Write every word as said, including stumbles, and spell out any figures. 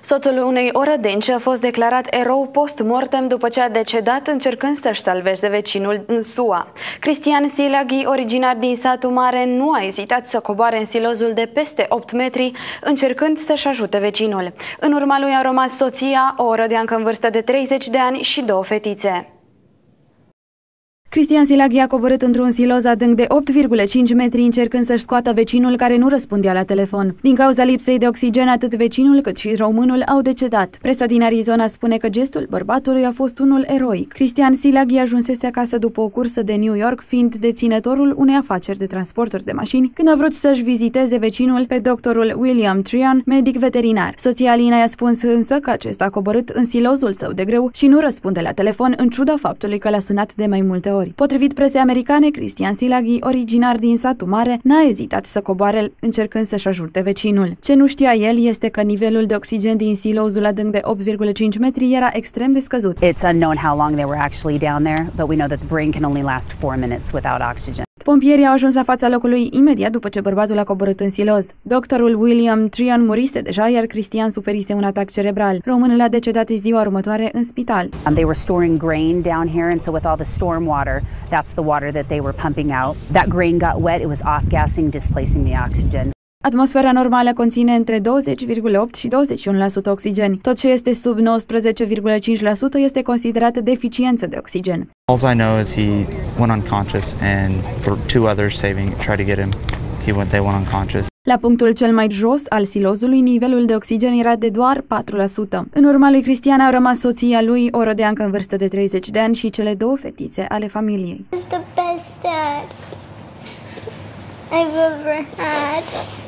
Soțul unei orădenci a fost declarat erou post-mortem după ce a decedat încercând să-și salveze vecinul în S U A. Cristian Silaghi, originar din satul mare, nu a ezitat să coboare în silozul de peste opt metri, încercând să-și ajute vecinul. În urma lui a rămas soția, o orădeancă în vârstă de treizeci de ani și două fetițe. Cristian Silaghi a coborât într-un siloz adânc de opt virgulă cinci metri încercând să-și scoată vecinul care nu răspundea la telefon. Din cauza lipsei de oxigen, atât vecinul cât și românul au decedat. Presa din Arizona spune că gestul bărbatului a fost unul eroic. Cristian Silaghi ajunsese acasă după o cursă de New York, fiind deținătorul unei afaceri de transporturi de mașini, când a vrut să-și viziteze vecinul pe doctorul William Trian, medic veterinar. Soția Alina i-a spus însă că acesta a coborât în silozul său de grâu și nu răspunde la telefon, în ciuda faptului că l-a sunat de mai multe ori. Potrivit presei americane, Cristian Silaghi, originar din satul mare, n-a ezitat să coboare încercând să-și ajute vecinul. Ce nu știa el este că nivelul de oxigen din silozul adânc de opt virgulă cinci metri era extrem de scăzut. It's unknown how long they were actually down there, but we know that the brain can only last four minutes without oxygen. Pompierii au ajuns la fața locului imediat după ce bărbatul a coborât în siloz. Doctorul William Trian murise deja, iar Cristian suferise un atac cerebral. Românul a decedat ziua următoare în spital. Um, they were storing grain down here, and so with all the storm water, that's the water that they were pumping out. That grain got wet, it was off-gassing, displacing the oxygen. Atmosfera normală conține între douăzeci virgulă opt și douăzeci și unu la sută oxigen. Tot ce este sub nouăsprezece virgulă cinci la sută este considerat deficiență de oxigen. All I know is he went unconscious and two others saving tried to get him. He went they went unconscious. La punctul cel mai jos al silozului, nivelul de oxigen era de doar patru la sută. În urma lui Cristian au rămas soția lui, o rădeancă în vârstă de treizeci de ani, și cele două fetițe ale familiei. It's the best dad I've ever had.